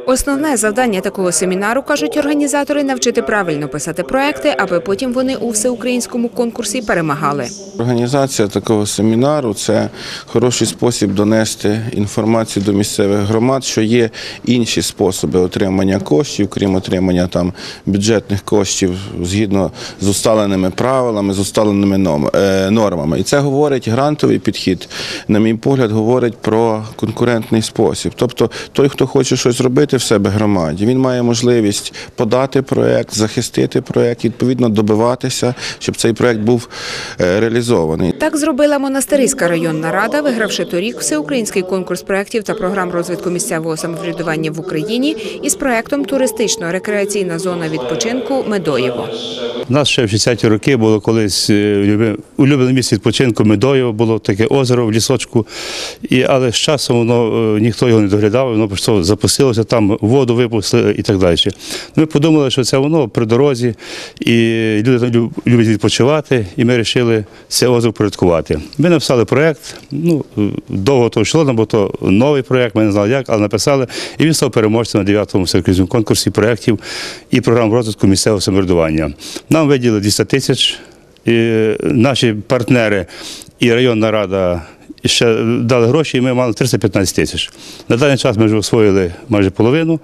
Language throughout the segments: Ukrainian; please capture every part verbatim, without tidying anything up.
Основне завдання такого семінару, кажуть організатори, навчити правильно писати проекти, аби потім вони у всеукраїнському конкурсі перемагали. Організація такого семінару – це хороший спосіб донести інформацію до місцевих громад, що є інші способи отримання коштів, крім отримання там бюджетних коштів згідно з усталеними правилами, з усталеними нормами. І це говорить грантовий підхід, на мій погляд, говорить про конкурентний спосіб. Тобто той, хто хоче щось зробити в себе громаді, він має можливість подати проєкт, захистити проєкт, відповідно добиватися, щоб цей проєкт був реалізований. Так зробила Монастириська районна рада, вигравши торік всеукраїнський конкурс проєктів та програм розвитку місцевого самоврядування в Україні із проєктом «Туристично-рекреаційна зона відпочинку Медоєво». У нас ще в шістдесяті роки було колись улюблене місце відпочинку Медоєво, було таке озеро в лісочку, і, але з часом воно, ніхто його не доглядав, воно просто запустилося, там воду випустили і так далі. Ми подумали, що це воно при дорозі, і люди там люблять відпочивати, і ми вирішили це озеро порядкувати. Ми написали проєкт, ну, довго то йшло, бо то новий проєкт, ми не знали як, але написали, і він став переможцем на дев'ятому всеукраїнському конкурсі проєктів і програм розвитку місцевого самоврядування. Нам виділили двісті тисяч, і наші партнери і районна рада ще дали гроші, і ми мали триста п'ятнадцять тисяч. На даний час ми вже освоїли майже половину.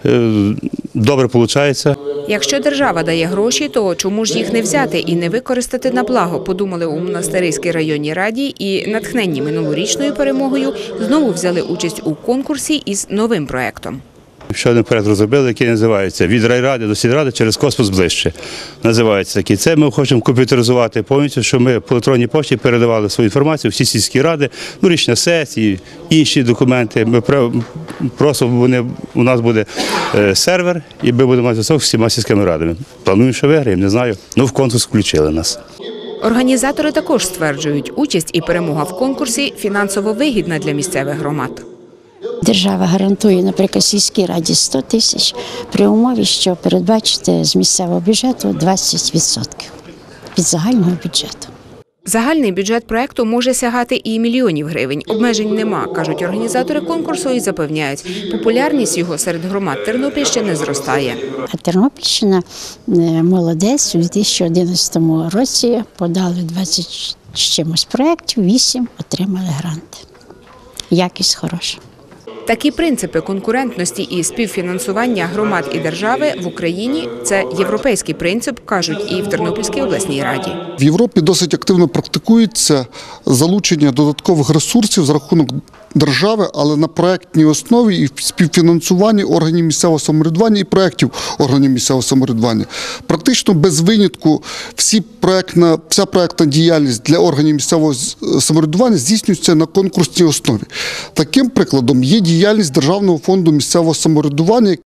Добре виходить. Якщо держава дає гроші, то чому ж їх не взяти і не використати на благо, подумали у Монастириській районній раді і, натхненні минулорічною перемогою, знову взяли участь у конкурсі із новим проєктом. Ще один проєкт розробили, який називається «Від райради до сільради через космос ближче». Називається такий. Це ми хочемо комп'ютеризувати повністю, щоб ми по електронній пошті передавали свою інформацію всі сільські ради, ну, рішення сесії, інші документи. Ми просто вони, у нас буде сервер, і ми будемо мати зв'язок з всіма сільськими радами. Плануємо, що виграємо, не знаю, ну в конкурс включили нас. Організатори також стверджують, участь і перемога в конкурсі фінансово вигідна для місцевих громад. Держава гарантує, наприклад, сільській раді сто тисяч при умові, що передбачити з місцевого бюджету двадцять відсотків від загального бюджету. Загальний бюджет проєкту може сягати і мільйонів гривень. Обмежень нема, кажуть організатори конкурсу і запевняють, популярність його серед громад Тернопільщини зростає. А Тернопільщина молодець, у дві тисячі одинадцятому році подали двадцять з чимось проєктів, вісім отримали гранти. Якість хороша. Такі принципи конкурентності і співфінансування громад і держави в Україні – це європейський принцип, кажуть і в Тернопільській обласній раді. В Європі досить активно практикується залучення додаткових ресурсів за рахунок держави, але на проєктній основі і в співфінансуванні органів місцевого самоврядування і проєктів органів місцевого самоврядування. Практично без винятку всі проєктна, вся проєктна діяльність для органів місцевого самоврядування здійснюється на конкурсній основі. Таким прикладом є діяльність Державного фонду місцевого самоврядування,